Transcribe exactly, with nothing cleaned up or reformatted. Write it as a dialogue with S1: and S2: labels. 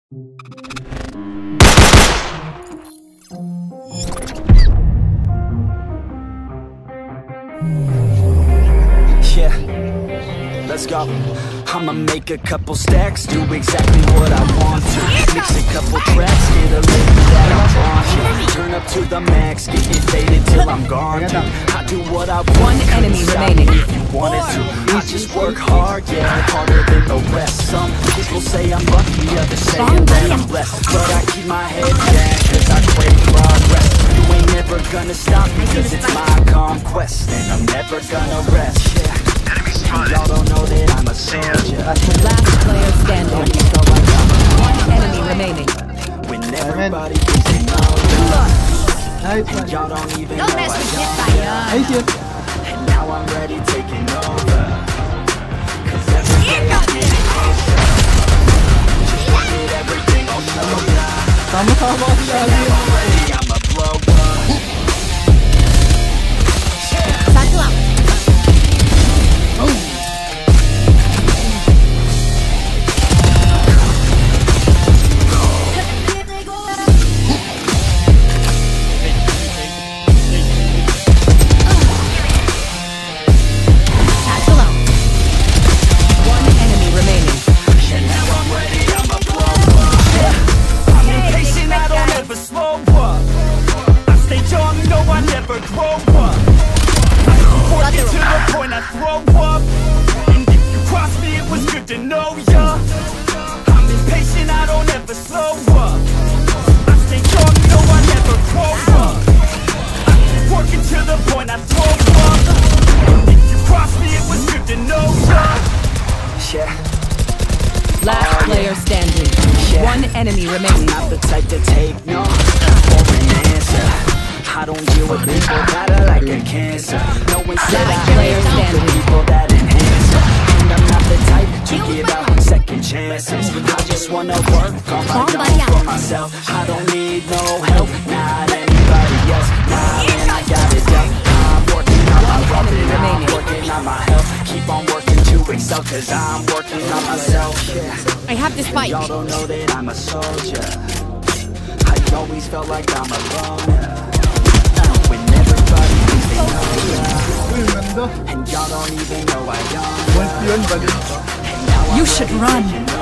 S1: Yeah, let's go. I'ma make a couple stacks, do exactly what I want to. Mix a couple tracks, get a little that I'm drawn to. Turn up to the max, get it faded till I'm gone to. I do what I want.
S2: One enemy remaining.
S1: If you wanted to, I just work hard, yeah, harder than the rest. Some people say I'm lucky, others say that I'm blessed. But I keep my head down, cause I crave progress. You ain't never gonna stop me, cause it's my conquest. And I'm never gonna rest, yeah. Y'all don't know that I'm a soldier.
S2: Last player standing. One enemy remaining.
S1: When everybody thinks they know
S3: Nice,
S1: and y'all don't even
S4: Don't
S1: know
S4: mess
S1: I
S4: with shit,
S1: don't.
S4: fire.
S3: Nice yun.
S1: And now I'm ready taking over. Cause every day I'm getting closer. Just wanted everything I'll show ya.
S3: Sama-sama ako si
S1: And
S3: Adi.
S1: now I'm ready, I'ma blow up.
S4: Satu up. Satu up.
S2: One enemy remaining.
S1: And now I'm ready, I'ma blow up. I'm impatient, I don't ever slow up. I stay young, no, I never grow up. I work it to the point I throw up. And if you cross me, it was good to know ya. I'm impatient, I don't ever slow up. I stay young, no, I never grow up. I keep working to the point I throw up. And if you cross me, it was good to know ya. Yeah.
S2: Last player standing.
S1: Yeah.
S2: One enemy
S1: I'm
S2: remaining.
S1: not the type to take no for an answer. I don't deal with people that are like a cancer. No one said I
S2: Last player
S1: hate the
S2: standing.
S1: people that enhance it. And I'm not the type to give out second chances. I just wanna work on my own for myself. I don't need no help, not anybody else. Nah, man, I got it done. I'm working on my rubbing, I'm working on my health. Keep on working to excel, cause I'm working on myself. Yeah.
S4: I have this fight.
S1: Y'all don't know that I'm a soldier. I always felt like I'm alone. When everybody thinks they know ya.
S3: Uy, ganda.
S1: And y'all don't even know I am.
S3: Once yun, balik.
S1: And now I'm
S2: You should
S1: ready
S2: run.
S1: taking